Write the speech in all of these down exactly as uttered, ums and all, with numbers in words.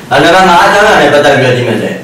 Another another better regime.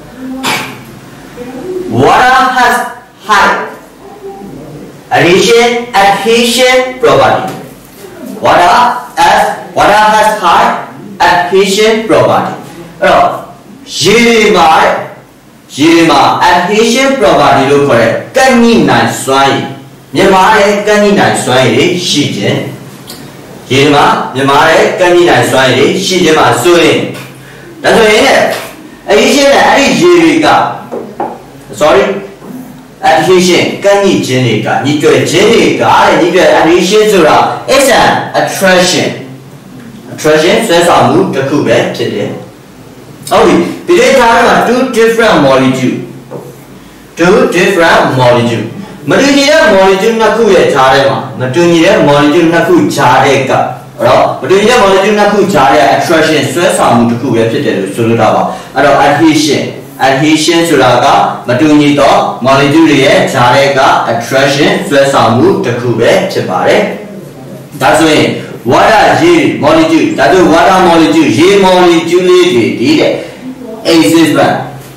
Water has high adhesion adhesion property. Water as water has high adhesion property. Oh, Jima Jima adhesion property look for it. Canina swine. Yamare canina swine, she did. Jima, Yamare canina swine, she did my swing. That's what it is. Adhesion adhesion. Sorry, adhesion. Canny genica. Need to a genica. Need to adhesion to it's an attraction. Attraction says I'll move the cube today. Okay, we have two different molecules. Two different molecules. Material molecule na ku ye chare ma. Material molecule na ku chare ka. Right? Material molecule na ku chare attraction stress amu to ku ye phit de lo so lo ta ba. Ado adhesion. Adhesion soda ka matuni to molecule ye chare ka attraction stress amu to ku be phit ba de. Da so yin water ye molecule. Da so water molecule ye molecule le de di de. Acid ba.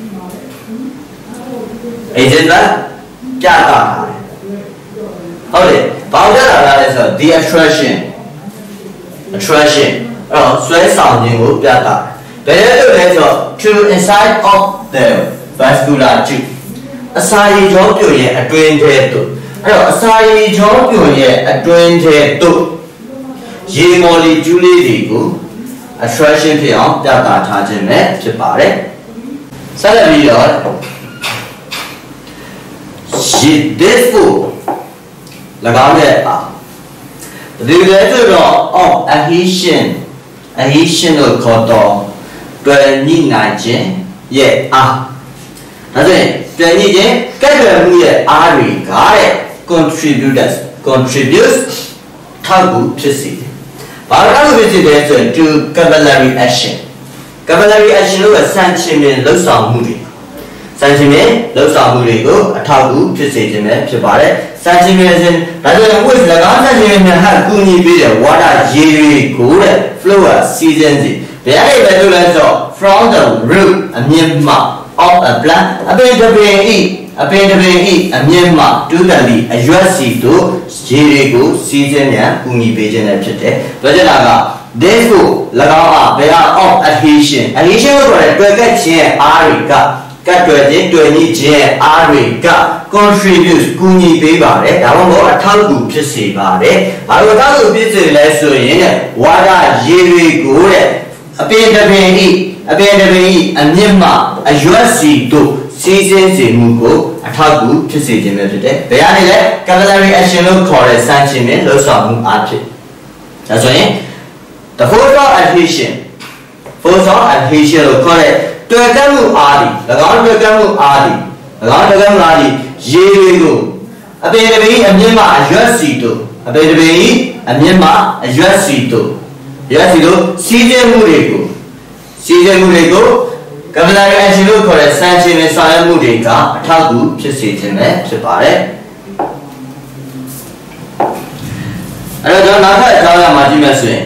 Acid ba. Kya ta okay, powder is the attraction. Attraction. Oh, stress sounding will be that. Better to inside of the vascular tube. Aside job you a twenty two. Aside job you a twenty two. Ye molecule attraction beyond that attachment to body. Salary this food. Lagame the letter of adhesion, adhesion of cotton, twenty nine, yeah, ah. That's it, twenty, get Ari, contributors, contributes tabu to see. Paragraph is to capillary action. Capillary action of a sentiment looks on movie. Sentiment looks on movie go, a tabu to see the map to buy it. Sentiment rather with the sentiment have Guni be what are Jerry good flower seasons. Very better from the root a Myanmar of a plant, a paint of being a paint of being a Myanmar to the a U S C to Jerry go season and Guni Bajan at today. But therefore, Lagama, they are of adhesion. Adhesion over a perfect chair, Arica. Twenty twenty J Arica contributes Guni Biba, I want a tabu to see about it. I will tell you busy less in it. What are Jerry good? A paint of baby, a paint of baby, a Nima, a U S C to seasons in Mugo, a tabu to see them today. They are the capillary action of chorus sentiment, those are archie. That's why the photo adhesion, photo adhesion of chorus. To a camu adi, the God to a camu adi, the God to a camu adi, Jerigo. A baby, a Mima, a Jersito, a baby, a Mima, a Jersito. Jersito, Caesar Murigo. Caesar Murigo, Capillary Angelo for a Sanchez Messiah Murica, a tabu to Satan, to Pare. I don't know how to tell you.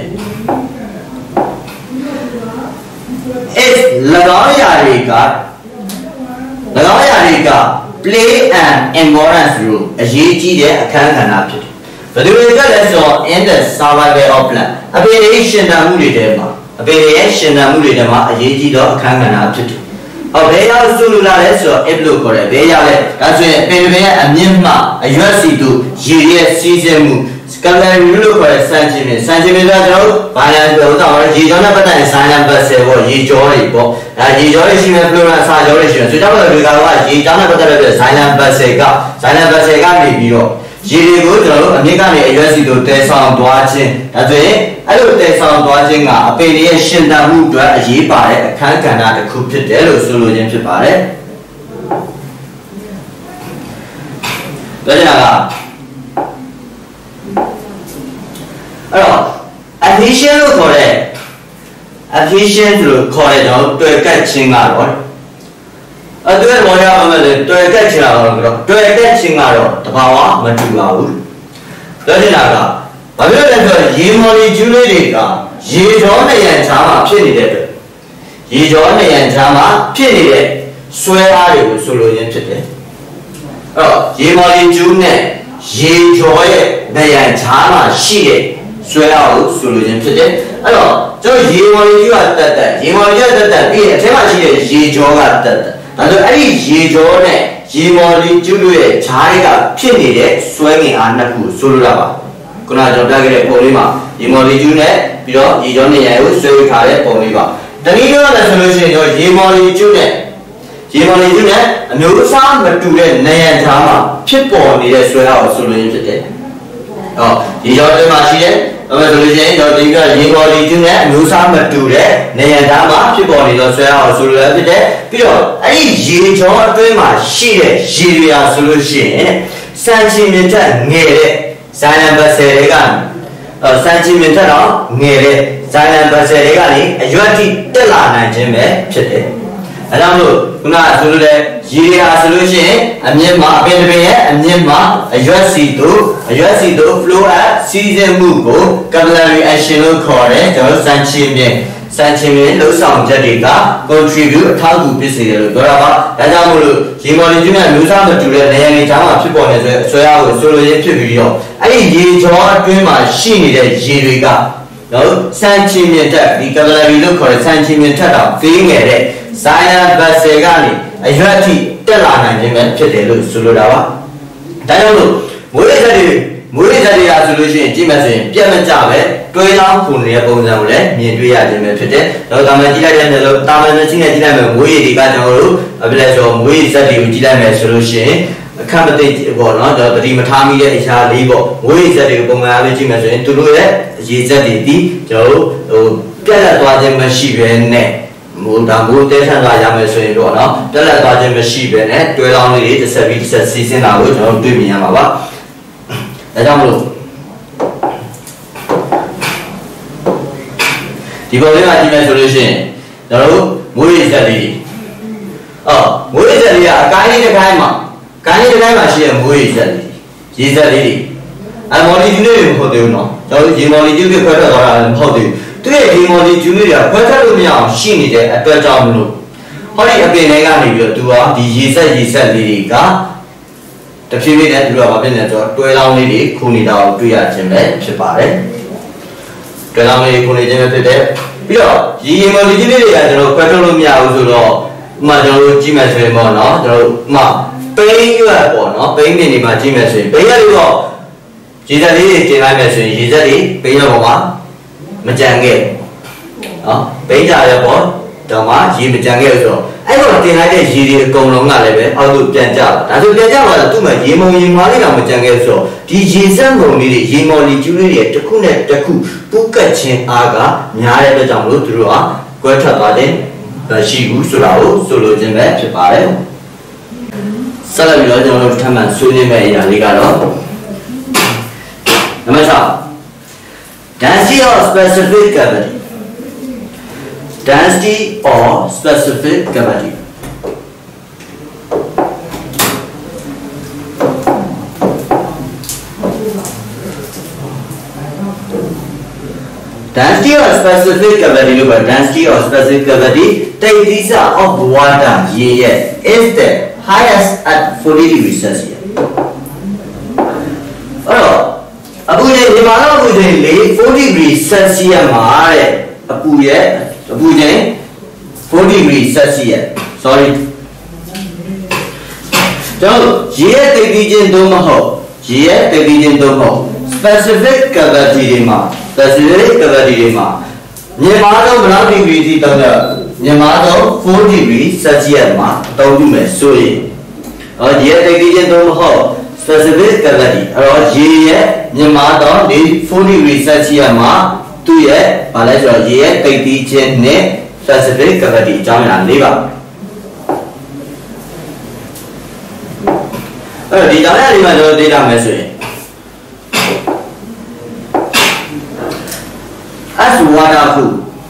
If Lagaya Lagaya play an importance role, a G G a can happen. But the result in the survival of plan, a variation of Muridema, a variation of Muridema, a G G dog can happen. A Baya Sulula, so a blue for a Baya, that's a Penvea and Nima, a U S C to G S season. Capillary look for a sentiment. Sentiment out, finance goes out, G. Jonathan and Simon Bassett or G. Jory, and G. Jory, she may flew and San Jory. So, Jonathan, G. Jonathan, Simon Bassett, Simon Bassett, Gambio. G. Good, and you can be a U S C to test on watching. That's it. I will test on watching a pediation that moved to a G. Party, a can cannot cook to Delo solution to Party. Adhesion to correct. Adhesion to correct to a catching arrow. A dual one to a catching arrow, to a catching arrow, the power, Matuga. Dodinaga. A little Jimoli Julica, Jimoni and Tama Chili. ရေကြောနေရန်ချာမှာဖြစ်နေတဲ့ဆွဲအားတွေကိုဆိုလိုရင်းဖြစ်တယ်အဲ့တော့ရေမော်လီကျူးနဲ့ရေကြောရဲ့နေရန်ချာမှာရှိတဲ့ဆွဲအားကိုဆိုလိုရင်းဖြစ်တယ်အဲ့တော့ကျွန်တော်ရေမော်လီကျူးကတက်တက်ရေမော်လီကျူးတက်တက်ပြီးရင်အထဲမှာရှိတဲ့ရေကြောကတက်တက်ဒါဆိုအဲ့ဒီရေကြောနဲ့ရေမော်လီကျူးတို့ရဲ့ခြားတွေကဖြစ်နေတဲ့ဆွဲငင်အားနှစ်ခုဆိုလိုတာပါခုနကကျွန်တော်ပြခဲ့တဲ့ပုံလေးမှာရေမော်လီကျူးနဲ့ပြီးတော့ရေကြောနေရန်ကိုဆွဲထားတဲ့ပုံလေးပါတနည်းပြောရမယ်ဆိုလို့ရှိရင်တော့ရေမော်လီကျူးနဲ့ရေမော်လီကျူးနဲ့အမျိုးအစားမတူတဲ့နေရန်ခြားမှာဖြစ်ပေါ်နေတဲ့ဆွဲအားကိုဆိုလိုရင်းဖြစ်တယ်ဟောရေကြောတွေမှာရှိတဲ့အဲ့ဒါဆိုလို့ရှိရင်တော့ဒီကရေမော်လီကျူးနဲ့အမျိုးအစားမတူတဲ့နေရန်ခြားမှာဖြစ်ပေါ်နေတဲ့ဆွဲအားကိုဆိုလိုရဖြစ်တယ်ပြီးတော့အဲ့ဒီရေကြောအတွင်းမှာရှိတဲ့ရေတွေအားဆိုလို့ရှိရင်စံချီမီတာငယ်တဲ့ဇိုင်းနံပါတ်ဆယ်တွေကစံချီမီတာတော့ငယ်တဲ့ဇိုင်းနံပါတ်ဆယ်တွေကနေအရွက်ထိတက်လာနိုင်ခြင်းပဲဖြစ်တယ်အဲဒါလို့ခုနကဆိုလိုတဲ့ရေတွေအားဆိုလို့ရှိရင်အမြင့်မှာအပင်တစ်ပင်ရဲ့အမြင့်မှာအရွက်စီတို့အရွက်စီတို့ flow at စီးဆင်းမှုကို capillary action လို့ခေါ်တယ်ကျွန်တော်စံချီမီစံချီမီလှုပ်ဆောင်ချက်တွေက contribute အထောက်အကူဖြစ်စေတယ်လို့ပြောတာပါဒါကြောင့်မို့လို့ရေမော်လီကျူးနဲ့မျိုးစားမတူတဲ့နေရာတွေကြားမှာဖြစ်ပေါ်နေဆိုဆွဲအားကိုဆိုလိုရင်းဖြစ်ပြီးတော့အဲ့ဒီရေကြောအတွင်းမှာရှိနေတဲ့ရေတွေကနော်စံချီမီတက်ဒီ capillary လို့ခေါ်တဲ့စံချီမီတက်တော့သေးငယ်တဲ့ sinus vessel ကနေအရွက်ထိတက်လာနိုင်ခြင်းပဲဖြစ်တယ်လို့ဆိုလိုတာပါဒါကြောင့်လို့မွေးရတဲ့မွေးရတဲ့ရာဆိုလို့ရှိရင်ကြည့်မှဆိုရင်ပြတ်မကြပဲတွဲလောင်းခုနေတဲ့ပုံစံကိုလည်းမြင်တွေ့ရခြင်းပဲဖြစ်တယ်။တော့ဒါမှကြည့်လိုက်တဲ့လို့တာမန်နဲ့ချင်းနဲ့ကြည့်လိုက်မယ်မွေးရတွေကကျွန်တော်တို့ဘယ်လဲဆိုမွေးရဇက်တွေကိုကြည့်လိုက်မယ်ဆိုလို့ရှိရင်အခက်မသိပေါ့နော်ကျွန်တော်တတိမထားမိတဲ့အရာလေးပေါ့မွေးရဇက်တွေကိုပုံမှန်အားဖြင့်ကြည့်မယ်ဆိုရင်သူတို့ရဲ့ရေဇက်တွေဒီကျွန်တော်တို့ဟိုပြတ်လက်သွားခြင်းမရှိဘဲနဲ့မိုးဒါမိုးတဲဆန်းသွားရမယ်ဆိုရင်တော့နော်ပြတ်လက်သွားခြင်းမရှိဘဲနဲ့တွဲလောင်းလေးတွေတစ်ဆက်ပြီးတစ်ဆက်စီးဆင်းတာကိုကျွန်တော်တို့တွေ့မြင်ရမှာပါ။ဒါကြောင့်မလို့ဒီပုံလေးမှာကြည့်မယ်ဆိုလို့ရှိရင်ကျွန်တော်တို့မွေးရည်ဆက်လေးအော်မွေးရည်ဆက်လေးကအကိုင်းလေးတစ်ခိုင်းမှာကိုင်းလေးတစ်ခိုင်းမှာရှိတဲ့မွေးရည်ဆက်လေးရေဆက်လေးတွေအမော်လီကျူးလေးတွေမဟုတ်သေးဘူးနော်ကျွန်တော်တို့ရေမော်လီကျူးတွေခွဲထွက်သွားတာလည်းမဟုတ်သေးဘူးသူရဲ့ရေမော်လီကျူးလေးတွေကခွဲထွက်လို့မရအောင်ရှိနေတဲ့အတွက်ကြောင့်မလို့ဟောဒီအပင်တွေကနေပြီးတော့သူကဒီရေဆက်ရေဆက်လေးတွေကတဖြည်းဖြည်းနဲ့သူကဘာဖြစ်နေလဲဆိုတော့တွဲလောင်းလေးတွေခုနေတာကိုတွေ့ရခြင်းပဲဖြစ်ပါတယ်တွဲလောင်းလေးခုနေခြင်းပဲဖြစ်တယ်ပြီးတော့ရေရေမော်လီကျူးလေးတွေကကျွန်တော်ခွဲထုတ်လို့မရဘူးဆိုတော့ဥမာကျွန်တော်တို့ကြည့်မယ်ဆိုရင်ပေါ့နော်ကျွန်တော်တို့ဥမာပိန်းရွက်ပေါ့နော်ပိန်းနေနေမှာကြည့်မယ်ဆိုရင်ပိန်းရွက်တွေတော့ရေစက်လေးတွေတင်လိုက်မယ်ဆိုရင်ရေစက်တွေပိန်းရွက်ပေါ်မှာမကြံခဲ့နော်ပိန်းကြရပေါ့တော့မှရေမကြံခဲ့ဆိုတော့အဲ့တော့တင်လိုက်တဲ့ရေတွေအကုန်လုံးကလည်းပဲအောက်သို့ပြန်ကျလာဒါဆိုပြန်ကျလာတော့သူ့မှာရေမုံရေမွားလေးတော့မကြံခဲ့ဆိုတော့ဒီရေစက်မုံလေးတွေရေမော်လီကျူးလေးတွေတစ်ခုနဲ့တစ်ခုပူးကတ်ခြင်းအားကများတဲ့အတွက်ကြောင့်မလို့သူတို့ကကွဲထွက်သွားတဲ့ရှိဘူးဆိုတာကိုဆိုလိုခြင်းပဲဖြစ်ပါတယ်ဆက်လက်ပြီးတော့ကျွန်တော်တို့ထပ်မံဆွေးနွေးမယ့်အရာလေးကတော့နံပါတ်၆ density or specific cavity density or specific cavity density or specific cavity လို့ပြော density or specific cavity တိတ်သီးစာ of water ရေရဲ့ is the highest at forty degrees Celsius အဲ့တော့အပူချိန်ဒီမှာတော့အပူချိန်လေforty degrees Celsius မှာတဲ့အပူရဲ့အပူချိန်forty degrees Celsius sorry ကျွန်တော်ရေရဲ့တိတ်သီးခြင်းသို့မဟုတ်ရေရဲ့တိတ်သီးခြင်းသို့မဟုတ် specific cavity တွေမှာ specific cavity တွေမှာမြင်မာတော့ဘယ်လောက် degree ထိတောင်းကြမြင်မာတော့four degree Celsius မှာတောင်းယူမယ်ဆိုရင်အော်ရေရဲ့တိတ်သီးခြင်းသို့မဟုတ် specific cavity အဲ့တော့ရေရဲ့မြင်မာတော့ဒီfour degree Celsius မှာသူ့ရဲ့ဘာလဲဆိုတော့ရေရဲ့တိတ်သီးခြင်းနဲ့ specific cavity အကြောင်းအရာ၄ပါအဲ့တော့ဒီကြောင်းအရာလေးမှာကျွန်တော်သိတာမယ်ဆိုရင်as water cool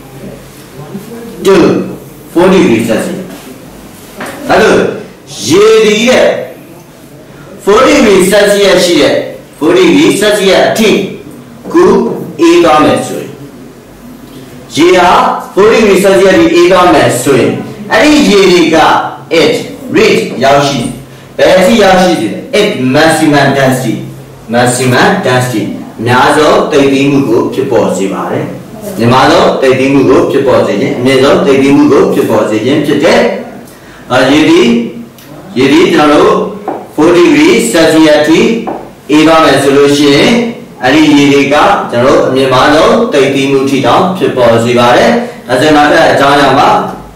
to four degrees Celsius ဒါလို့ရေဒီရဲ့four degrees Celsius ရှိတဲ့four degrees Celsius အထိကူအေးသွားမယ်ဆိုရင်ရေဟာforty degree Celsius အေးသွားမယ်ဆိုရင်အဲ့ဒီရေတွေက it reach ရောက်ရှိဘယ်အထိရောက်ရှိတယ် it maximum density maximum density အများဆုံးတိတ်တည်မှုကိုဖြစ်ပေါ်စေပါတယ်။ညီမတို့တိတ်တည်မှုကိုဖြစ်ပေါ်စေခြင်းအမြင့်ဆုံးတိတ်တည်မှုကိုဖြစ်ပေါ်စေခြင်းဖြစ်တဲ့အဲရေဒီရေဒီကျွန်တော်တို့forty degree Celsius ထိအေးသွားမယ်ဆိုလို့ရှိရင်အဲ့ဒီရေတွေကကျွန်တော်တို့အမြင့်ဆုံးတိတ်တည်မှုထိတောင်ဖြစ်ပေါ်စေပါတယ်။ဒါဆိုနောက်ထပ်အကြောင်းအရာမှာ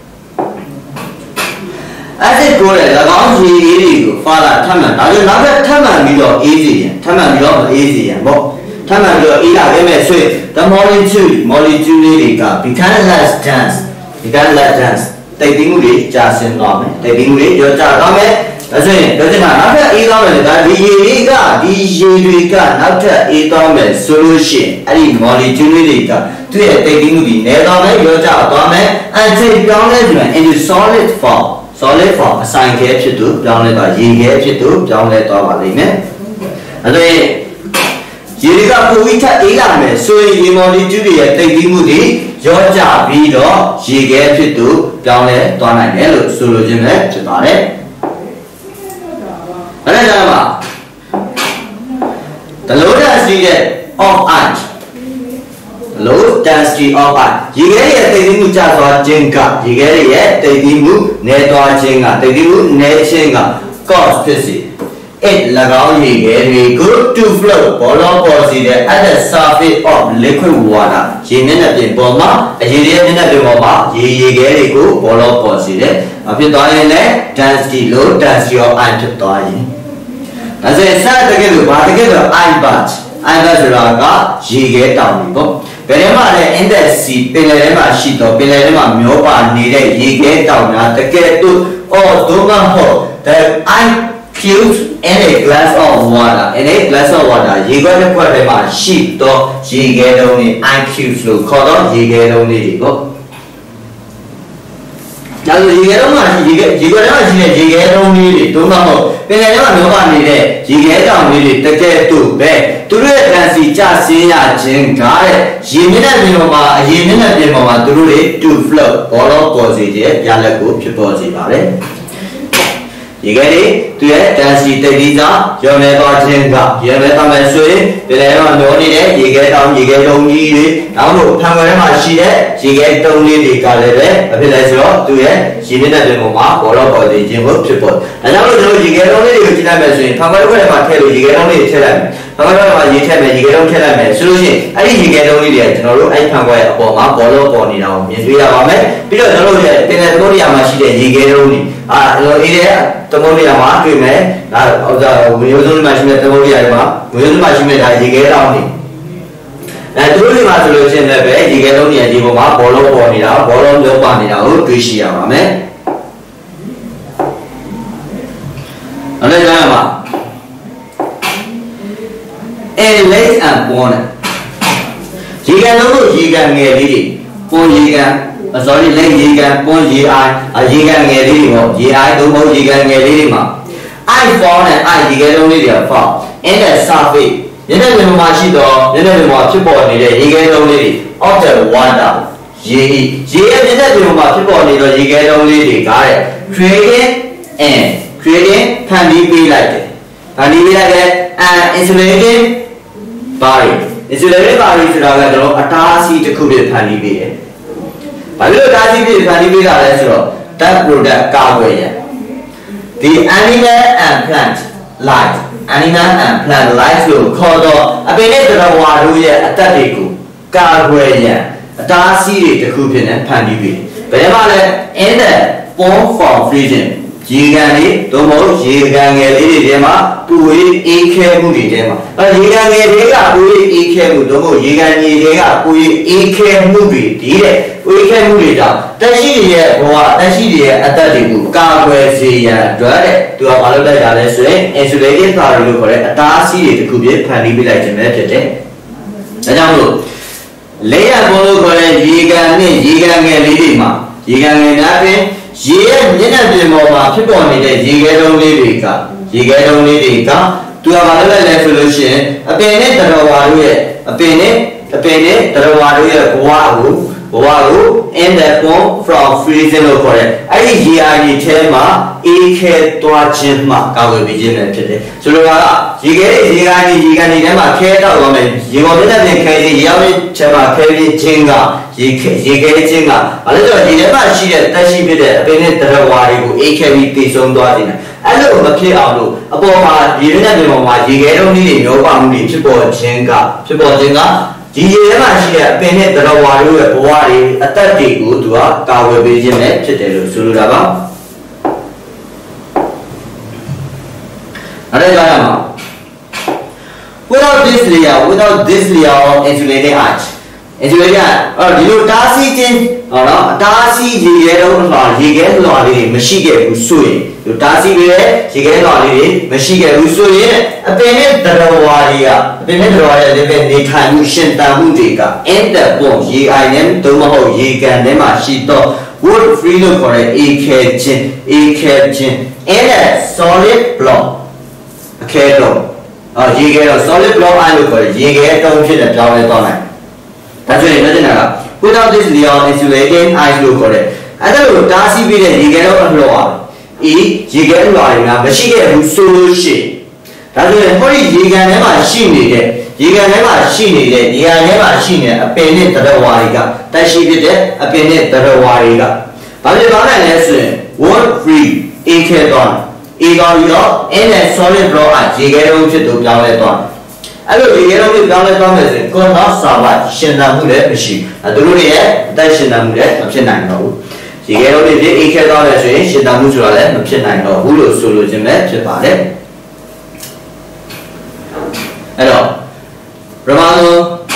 အဲ့ဒီကိုလေ၎င်းရေအေးတွေကိုဖာလာထပ်မှန်ဒါကြောင့်နောက်ထပ်ထပ်မှန်ပြီးတော့အေးစေရင်ထပ်မှန်ပြီးတော့မအေးစေရင်ပေါ့ထပ်မှန်ပြီးတော့အေးလာခဲ့မယ်ဆိုရင် the molecule molecule တွေက become less dense become less dense တိတ်တည်မှုတွေကျဆင်းသွားမယ်တိတ်တည်မှုတွေရောကျသွားမယ်ဒါဆိုရင်ပြောချင်တာနောက်ထပ်အေးသွားမယ်လေဒါဒီရေတွေကဒီရေတွေကနောက်ထပ်အေးသွားမယ်ဆိုလို့ရှိရင်အဲ့ဒီ molecule တွေကသူ့ရဲ့တိတ်တည်မှုတွေနည်းသွားမယ်ရောကျသွားမယ်အကျိတ်ပြောင်းလဲပြီး into solid form solid form အဆိုင်ခဲဖြစ်သူပြောင်းလဲသွားရေခဲဖြစ်သူပြောင်းလဲသွားပါလိမ့်မယ်အဲဒါရေတွေကပိုပြီးထပ်အေးလာမယ်ဆိုရင်ရေမော်လီကျူးတွေရဲ့တိတ်တည်မှုတွေရောကျပြီးတော့ရေခဲဖြစ်သူပြောင်းလဲသွားနိုင်တယ်လို့ဆိုလိုခြင်းပဲဖြစ်ပါတယ်အဲဒါကြောင့်ပါ the low density of ice low density of ice ရေခဲရဲ့တိတ်တည်မှုကျသွားခြင်းကရေခဲရဲ့တိတ်တည်မှုနည်းသွားခြင်းကတိတ်တည်မှုနည်းခြင်းက cause ဖြစ်စေ it ၎င်းရေခဲတွေကို to flow ဘောလုံးပေါ်စေတဲ့ at the surface of liquid water ရေမျက်နှာပြင်ပေါ်မှာအရေရဲ့မျက်နှာပြင်ပေါ်မှာရေရေခဲတွေကိုဘောလုံးပေါ်စေတဲ့ဖြစ်သွားရင်လည်း density low density of ice ဖြစ်သွားရင်ဒါဆိုရင်စတကယ်လို့ဘာတကယ်လို့ ice bath ice bath ဆိုတာကရေခဲတောင်တွေပေါ့ဘယ်ထဲမှာလဲ index C ပင်လယ်ထဲမှာရှိတော့ပင်လယ်ထဲမှာမျောပါနေတဲ့ရေခဲတောင်များတကယ်လို့ or ဒုမဟုတ် the ice cubes in a glass of water in a glass of water ရေခဲတစ်ခွက်ထဲမှာရှိတော့ရေခဲတုံးတွေ ice cubes လို့ခေါ်တော့ရေခဲတုံးတွေပေါ့ဒါဆိုရေခဲတုံးမှာရေခဲရေခဲထဲမှာရှိတဲ့ရေခဲတုံးလေးတွေဒုမဟုတ်ပင်လယ်ထဲမှာမျောပါနေတဲ့ရေခဲတောင်လေးတွေတကယ်လို့ပဲသူတို့ရဲ့ density ကျဆင်းရခြင်းကတဲ့ရေမျက်နှာပြင်ပေါ်မှာအရေမျက်နှာပြင်ပေါ်မှာသူတို့တွေ to float ဘောလုံးပေါ်စေခြင်းရလက်ကိုဖြစ်ပေါ်စေပါတယ်ရေခဲတွေသူရဲ့ density တိတ်တည်စွာရောနေသွားခြင်းကရေမဲသွားမယ်ဆိုရင်ပင်လယ်ထဲမှာမျောနေတဲ့ရေခဲတောင်ရေခဲတုံးကြီးတွေနောက်လို့ဖန်ခွဲထဲမှာရှိတဲ့ရေခဲတုံးလေးတွေကလည်းပဲအဖြစ်လဲဆိုတော့သူရဲ့ရေမျက်နှာပြင်ပေါ်မှာဘောလုံးပေါ်စေခြင်းကိုဖြစ်ပေါ်ဒါကြောင့်လို့ကျွန်တော်ရေခဲတုံးလေးတွေကိုကြည့်လိုက်မယ်ဆိုရင်ဖန်ခွဲထဲမှာထည့်လို့ရေခဲတုံးလေးတွေထည့်လိုက်မယ်ဖန်ခွဲထဲမှာရေထည့်မယ်ရေခဲတုံးထည့်လိုက်မယ်ဆိုလို့ရှိရင်အဲ့ဒီရေခဲတုံးလေးတွေကကျွန်တော်တို့အဲ့ဖန်ခွဲအပေါ်မှာဘောလုံးပေါ်နေတာကိုမြင်တွေ့ရပါမယ်ပြီးတော့ကျွန်တော်တို့ရဲ့ပင်လယ်သမုဒ္ဒရာမှာရှိတဲ့ရေခဲတုံးတွေအာအေးတဲ့သမုဒ္ဒရာမှာတွေ့မယ်ဒါဥစ္စာဝေယုံစုံမှာရှိတဲ့သမုဒ္ဒရာတွေမှာဝေယုံစုံမှာရှိတဲ့ဒါရေခဲတောင်တွေအဲသူတို့တွေမှာဆိုလို့ရှိရင်လည်းပဲရေခဲတုံးတွေဒီပေါ်မှာဘောလုံးပေါ်နေတာဘောလုံးလုံးပါနေတာကိုတွေ့ရှိရပါမယ်အဲ့ဒါကြောင့်ပါအဲ late and born ရေခဲလုံးတို့ရေခဲငယ်လေးတွေပေါ်ရေခဲsorry လက်ရေကန်ပွန်းရေအိုင်ရေကန်ငယ်လေးတွေပေါ့ရေအိုင်သုံးဖို့ရေကန်ငယ်လေးတွေမှာ I form နဲ့ I ရေခဲတုံးလေးတွေ form in the surface မျက်နှာပြင်မှာရှိတော့မျက်နှာပြင်မှာဖြစ်ပေါ်နေတဲ့ရေခဲတုံးလေးတွေ of the water ရေရေရဲ့မျက်နှာပြင်မှာဖြစ်ပေါ်နေတော့ရေခဲတုံးလေးတွေကတဲ့ creating and creating ဖန်တီးပေးလိုက်တယ်ဖန်တီးပေးလိုက်တဲ့ and insulating body insulating body ဆိုတာကကျွန်တော်အတားအဆီးတစ်ခုဖြစ်ဖန်တီးပေးတယ်ဘာလို့ဒါကြီးဖြစ်ဖန်တီးပေးတာလဲဆိုတော့ that product ကာကွယ်ရ the animal and plant life animal and plant life လို့ခေါ်တော့အပင်နဲ့သတ္တဝါတို့ရဲ့အသက်တွေကိုကာကွယ်ရအတားအဆီးတွေတစ်ခုဖြစ်နေဖန်တီးပေးဘယ်မှာလဲ in the form for freezing ရေကန်လေးသို့မဟုတ်ရေကန်ငယ်လေးတွေထဲမှာပူဝေးအေးခဲမှုတွေထဲမှာအဲရေကန်ငယ်တွေကပူဝေးအေးခဲမှုသို့မဟုတ်ရေကန်ကြီးတွေကပူဝေးအေးခဲမှုတွေဒီတဲ့ပူဝေးခဲမှုတွေကြောင့်တက်ရှိရဲ့ဘဝတက်ရှိရဲ့အသက်တွေကိုကာကွယ်စေရန်အတွက်တဲ့သူကဘာလုပ်လိုက်တာလဲဆိုရင် insulating theory လို့ခေါ်တဲ့အတားအဆီးတွေတစ်ခုပြဖန်တီးပေးလိုက်ခြင်းပဲဖြစ်တယ်ဒါကြောင့်မို့လေယာပုံလို့ခေါ်တဲ့ရေကန်နဲ့ရေကန်ငယ်လေးတွေမှာရေကန်ငယ်များဖြင့်ရေရဲ့မျက်နှာပြင်ပေါ်မှာဖြစ်ပေါ်နေတဲ့ရေခဲတုံးလေးတွေကရေခဲတုံးလေးတွေကသူကဘာလုပ်လဲဆိုလို့ရှိရင်အပင်နဲ့တရဝါတို့ရဲ့အပင်နဲ့အပင်နဲ့တရဝါတို့ရဲ့ဘဝကို Waru in the form from freezing over it. I hear tema eke toachima cover begin today. So you get it, you got it, you got it, Emma Kata woman. You want to have the Yami Chema Kari Jinga, you get it Jinga. A little dilemma she had Tashi with a Benet Wari, eke piece on Dodina. I know the clear outlook. About you never know you get only no boundary to board Jinga, to board Jinga. Di ma shi ya pin ne tara wa lu ye bwa de atat de ko tu ka ka we pe chin ne phit de lo so lo da ba. Are ja ya ma. Without this layer, without this layer of insulating arch. Insulating arch. Or di lo ta si chin, ho no, ta si ji ye lo la ye ge lo li ma shi ge bu so yin. Lo ta si ge ye ge lo li ma shi ge bu so yin. A pin ne tara wa ri ya pin ne tara wa ya de pe ni thai mu shin tan mu de ka in the form ye I ne do ma ho ye kan ne ma shi to wood free lo for a ke chin a ke chin in a solid block a ke lo a ye ge lo solid block I lo for ye ge tong phit de pyaw le taw nai da so yin ne na la without this layer insulating I lo for it a da lo ta si pi de ye ge lo a lo a e ye ge lo a na ma shi ge bu so lo shiဒါဆိုရင်ဟောဒီရေကန်ထဲမှာရှိနေတဲ့ရေကန်ထဲမှာရှိနေတဲ့နေရာထဲမှာရှိနေတဲ့အပင်နဲ့တရဝါတွေကတက်ရှိဖြစ်တဲ့အပင်နဲ့တရဝါတွေကဘာဖြစ်သွားနိုင်လဲဆိုရင် one free a ခဲသွား a သွားပြီးတော့ in a solid block အရေခဲလုံးဖြစ်သူပြောင်းလဲသွားအဲ့လိုရေခဲလုံးဖြစ်ပြောင်းလဲသွားမယ်ဆိုရင် contact server ရှင်းတာမှုလည်းမရှိဘူးသူတို့တွေရဲ့အသက်ရှင်းတာမှုလည်းမဖြစ်နိုင်တော့ဘူးရေခဲလုံးဖြစ် a ခဲသွားတယ်ဆိုရင်ရှင်းတာမှုဆိုတာလည်းမဖြစ်နိုင်တော့ဘူးလို့ဆိုလိုခြင်းပဲဖြစ်ပါတယ်အဲ့တော့ပရမဏု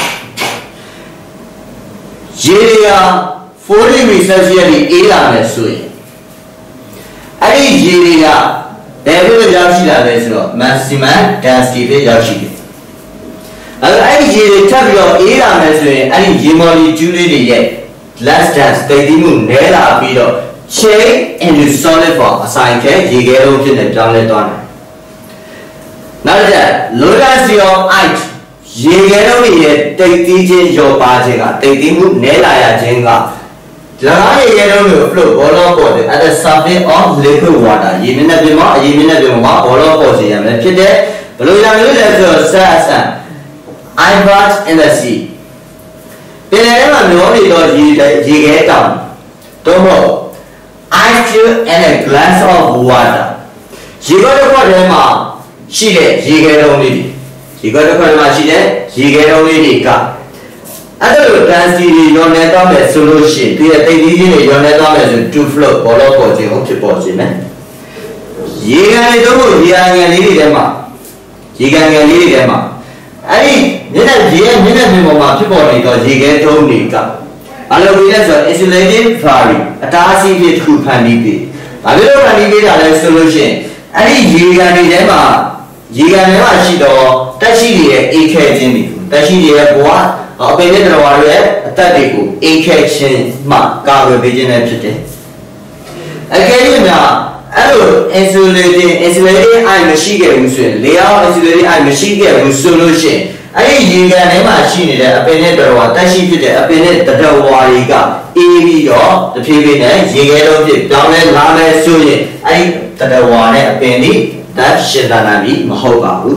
ရေတွေကfour degree Celsius ကြီးအေးလာမယ်ဆိုရင်အဲ့ဒီရေတွေကဘယ်လိုရောက်ရှိလာလဲဆိုတော့ maximum density ပဲရောက်ရှိတယ်အဲ့တော့အဲ့ဒီရေတွေထပ်ပြီးတော့အေးလာမယ်ဆိုရင်အဲ့ဒီရေ molecule တွေရဲ့ less dense တိတ်တိမှုနည်းလာပြီးတော့ change into solid form အဆိုင်ခဲရေခဲလုံးဖြစ်နေပြောင်းလဲသွားတယ်နောက်ကြ low-density of ice ရေခဲလုံးရဲ့တိတ်တီးခြင်းရောပါခြင်းကတိတ်တီးမှုနည်းလာရခြင်းက၎င်းရေခဲလုံးကို float ဘောလုံးပေါ်တယ် at the surface of liquid water ရေမျက်နှာပြင်မှာအရေမျက်နှာပြင်မှာဘောလုံးပေါ်စေရမယ်ဖြစ်တဲ့ဘယ်လိုရမျိုးလဲဆိုတော့ sand icebergs in the sea ပင်လယ်ထဲမှာမျောနေတော့ရေရေခဲတောင်တော့မဟုတ် ice cube and a glass of water ရေခဲတစ်ခွက်ထဲမှာရှိတဲ့ရေခဲလုံးလေးတွေရေခဲတစ်ခွက်မှာရှိတဲ့ရေခဲလုံးလေးတွေကအဲ့ဒါလို density တွေရောနေတော့မယ်ဆိုလို့ရှိရင်ဒီရဲ့တိတ်ကြီးတွေရောနေတော့မယ်ဆို to float ဘောလုံးပေါ်ခြင်းကိုဖြစ်ပေါ်ခြင်းနဲ့ရေခဲတွေတို့ရေခဲလေးတွေထဲမှာရေခဲငယ်လေးတွေထဲမှာအဲ့ဒီမျက်နှာရေရဲ့မျက်နှာပြင်ပေါ်မှာဖြစ်ပေါ်နေတော့ရေခဲထုံးတွေကဘာလို့လဲဆိုတော့ insulating vary အတားအဆီးဖြစ်တစ်ခုဖန်တီးပြီးဘာလို့ဖန်တီးပေးတာလဲဆိုလို့ရှိရင်အဲ့ဒီရေခဲတွေထဲမှာရေကန်ထဲမှာရှိတော့တက်ရှိတွေရဲ့အေးခဲခြင်းတွေတက်ရှိတွေရဲ့ဘဝအပင်နဲ့တော်ဝါတွေရဲ့အသက်တွေကိုအေးခဲခြင်းမှကာကွယ်ပေးခြင်းနဲ့ဖြစ်တယ်။အကယ်၍များအဲ့လို insulating insulating ice မရှိခဲ့ဘူးဆိုရင် layer of insulating ice မရှိခဲ့ဘူးဆိုလို့ရှိရင်အဲ့ဒီရေကန်ထဲမှာရှိနေတဲ့အပင်နဲ့တော်ဝါတက်ရှိဖြစ်တဲ့အပင်နဲ့တော်ဝါတွေကအေးပြီးတော့တဖြည်းဖြည်းနဲ့ရေခဲလုံးဖြစ်ပြောင်းလဲလာမယ်ဆိုရင်အဲ့ဒီတော်ဝါနဲ့အပင်တွေဒါရှင်းတာနာပြီးမဟုတ်ပါဘူး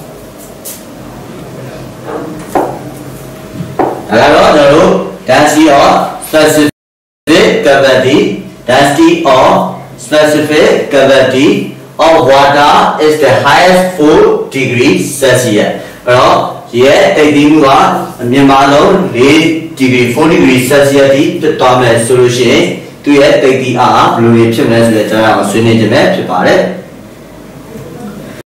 အဲ့တော့ကျွန်တော်တို့ density of specific gravity density of specific gravity of water is the highest four degrees Celsius အဲ့တော့ရဲ့တိတ်တီးမှုကအမြင့်မားဆုံးfour degree four degree Celsius တိဖြစ်သွားမယ်ဆိုလို့ရှိရင်သူရဲ့တိတ်တီးအားဘယ်လိုဖြစ်မလဲဆိုတော့ကျွန်တော်ဆွေးနွေးခြင်းပဲဖြစ်ပါတယ်